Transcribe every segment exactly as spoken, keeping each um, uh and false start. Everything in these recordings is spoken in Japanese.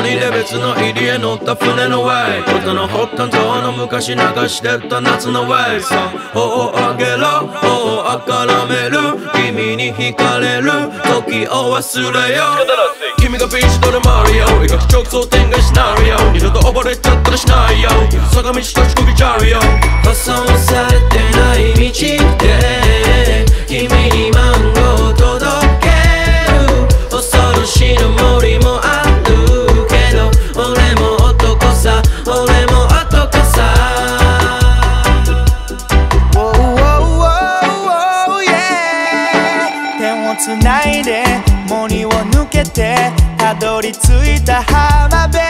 隣で別の入りへ乗った船のワイことの発端との昔流してった夏のワイさ頬を上げろ頬をあからめる君に惹かれる時を忘れよう君がピーチとるマリオ描き直想展開シナリオ二度と溺れちゃったりしないよ坂道と遅刻チャリオ舗装されてない道で君にマンゴー届ける恐ろしの森もあるけど俺も男さ俺も男さ手をつないで森を抜けてたどり着いた浜辺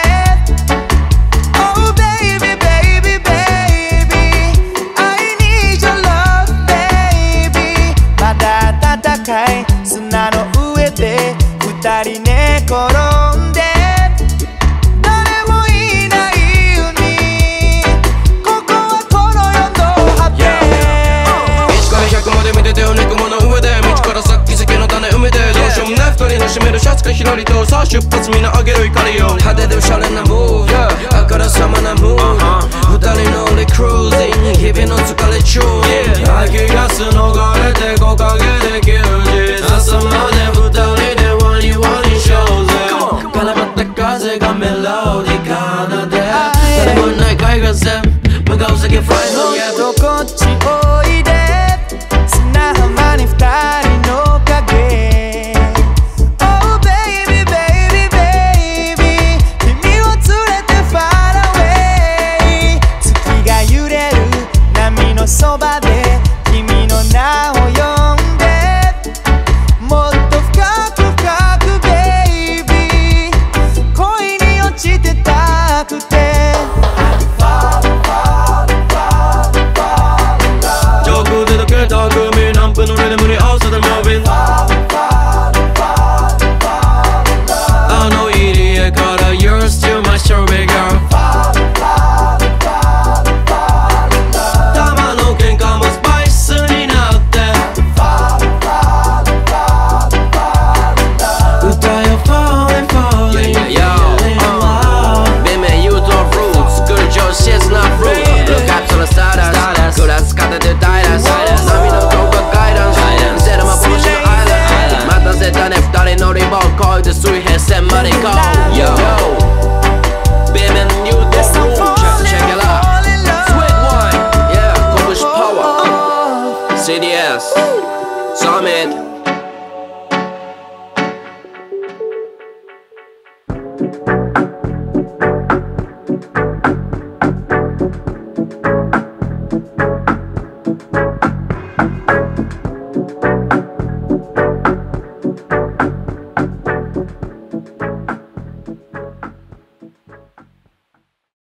Oh baby baby baby I need your love baby まだ暖かい砂の上で二人寝転んで誰もいない海ここはこの世の果ていちからひゃくまで見て手を抜くもの上で道からさっき石の種埋めてどうしようもない二人の締めるシャツかひらりとさあ出発みんなあげる怒りよ派手でおしゃれなムーブあからさまなムーブ二人のリクルージング日々の疲れ中排気ガス逃れて木陰で休日朝まで二人でワニワニショーぜ絡まった風がメロディカナで誰もいない海岸線向かう先フライドやどこっちおいで砂浜に二人の影 Oh baby baby baby 君を連れて far away 月が揺れる波のそばで君の名を呼んでもっと深く深く baby 恋に落ちてたくて上空で溶けたグミ何分のリズム